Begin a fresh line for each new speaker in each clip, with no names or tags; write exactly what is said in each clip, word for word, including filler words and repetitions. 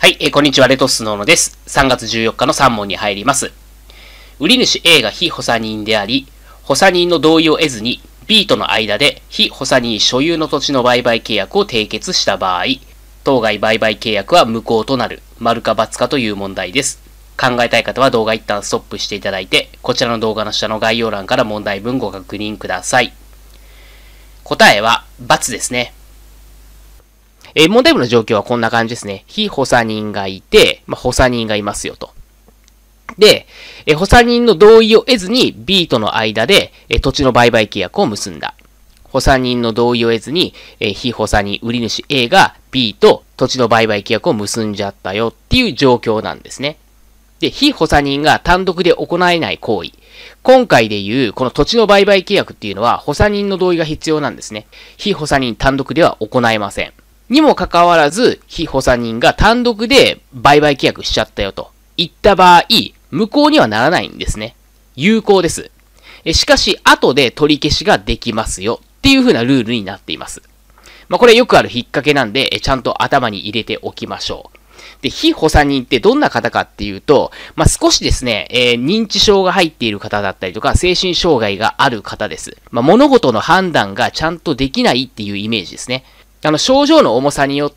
はい、えー、こんにちは、レトスノーノです。さんがつじゅうよっかのさん問に入ります。売り主 A が非補佐人であり、補佐人の同意を得ずに B との間で非補佐人所有の土地の売買契約を締結した場合、当該売買契約は無効となる、丸か×かという問題です。考えたい方は動画一旦ストップしていただいて、こちらの動画の下の概要欄から問題文ご確認ください。答えは×ですね。えー、問題文の状況はこんな感じですね。非補佐人がいて、まあ、補佐人がいますよと。で、えー、補佐人の同意を得ずに B との間で、えー、土地の売買契約を結んだ。補佐人の同意を得ずに、えー、非補佐人、売り主 A が B と土地の売買契約を結んじゃったよっていう状況なんですね。で、非補佐人が単独で行えない行為。今回でいう、この土地の売買契約っていうのは、補佐人の同意が必要なんですね。非補佐人単独では行えません。にもかかわらず、非補佐人が単独で売買契約しちゃったよと言った場合、無効にはならないんですね。有効です。しかし、後で取り消しができますよっていう風なルールになっています。まあ、これよくある引っ掛けなんで、ちゃんと頭に入れておきましょう。で、非補佐人ってどんな方かっていうと、まあ、少しですね、えー、認知症が入っている方だったりとか、精神障害がある方です。まあ、物事の判断がちゃんとできないっていうイメージですね。あの、症状の重さによって、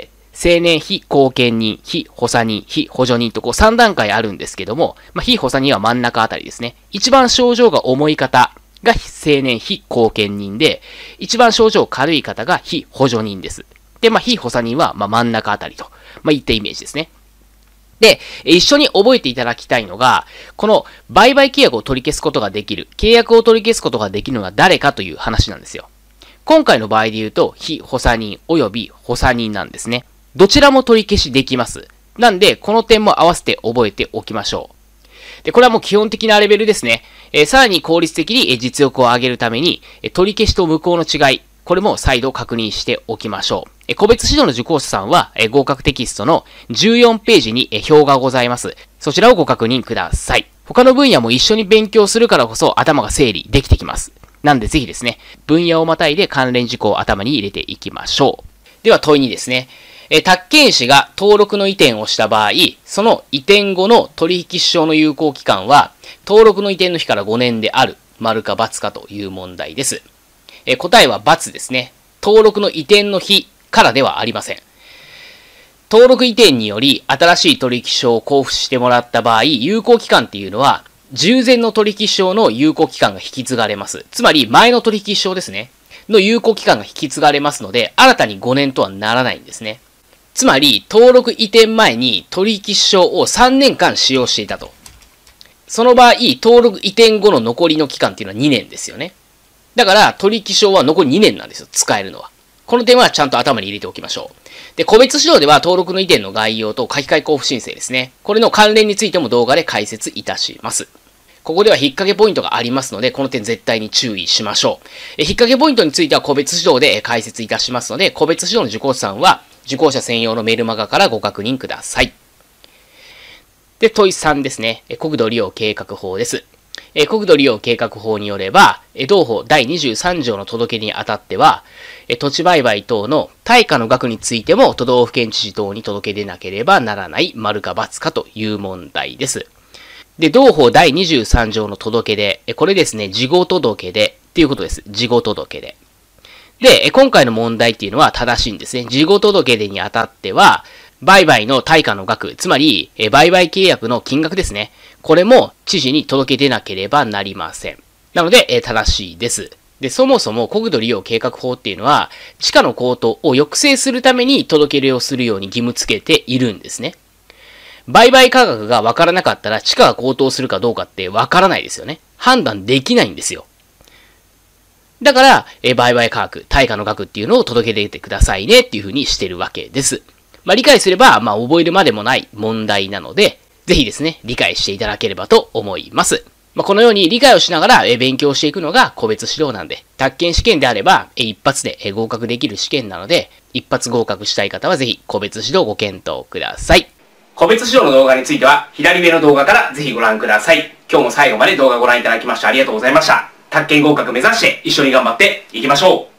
青年非後見人、非補佐人、非補助人とこうさんだんかいあるんですけども、まあ、非補佐人は真ん中あたりですね。一番症状が重い方が青年非後見人で、一番症状軽い方が非補助人です。で、まあ、非補佐人はまあ真ん中あたりと、まあ、いったイメージですね。で、一緒に覚えていただきたいのが、この売買契約を取り消すことができる、契約を取り消すことができるのが誰かという話なんですよ。今回の場合で言うと、非補佐人及び補佐人なんですね。どちらも取り消しできます。なんで、この点も合わせて覚えておきましょう。で、これはもう基本的なレベルですね。えー、さらに効率的に実力を上げるために、取り消しと無効の違い、これも再度確認しておきましょう。え個別指導の受講者さんは、え合格テキストのじゅうよんページにえ表がございます。そちらをご確認ください。他の分野も一緒に勉強するからこそ頭が整理できてきます。なんでぜひですね、分野をまたいで関連事項を頭に入れていきましょう。では問いにですね、え宅建士が登録の移転をした場合、その移転後の取引証の有効期間は、登録の移転の日からごねんである、丸か×かという問題です。え答えは×ですね。登録の移転の日からではありません。登録移転により新しい取引証を交付してもらった場合、有効期間っていうのは、従前の取引証の有効期間が引き継がれます。つまり、前の取引証ですね。の有効期間が引き継がれますので、新たにごねんとはならないんですね。つまり、登録移転前に取引証をさんねんかん使用していたと。その場合、登録移転後の残りの期間っていうのはにねんですよね。だから、取引証は残りにねんなんですよ。使えるのは。この点はちゃんと頭に入れておきましょう。で、個別指導では登録の移転の概要と書き換え交付申請ですね。これの関連についても動画で解説いたします。ここでは引っ掛けポイントがありますので、この点絶対に注意しましょう。え引っ掛けポイントについては個別指導で解説いたしますので、個別指導の受講者さんは、受講者専用のメルマガからご確認ください。で、問いさんですね。国土利用計画法です。国土利用計画法によれば、同法だいにじゅうさん条の届けにあたっては、土地売買等の対価の額についても都道府県知事等に届け出なければならない、丸か×かという問題です。で、同法だいにじゅうさん条の届け出、これですね、事後届け出っていうことです。事後届け出。で、今回の問題っていうのは正しいんですね。事後届け出にあたっては、売買の対価の額、つまり、売買契約の金額ですね。これも知事に届け出なければなりません。なので、正しいです。で、そもそも国土利用計画法っていうのは、地価の高騰を抑制するために届け出をするように義務付けているんですね。売買価格がわからなかったら地価が高騰するかどうかってわからないですよね。判断できないんですよ。だから、え売買価格、対価の額っていうのを届け出てくださいねっていうふうにしてるわけです。まあ、理解すれば、まあ、覚えるまでもない問題なので、ぜひですね、理解していただければと思います。まあ、このように理解をしながらえ勉強していくのが個別指導なんで、宅建試験であれば、え一発で合格できる試験なので、一発合格したい方はぜひ個別指導をご検討ください。個別指導の動画については、左上の動画からぜひご覧ください。今日も最後まで動画ご覧いただきましてありがとうございました。宅建合格目指して一緒に頑張っていきましょう。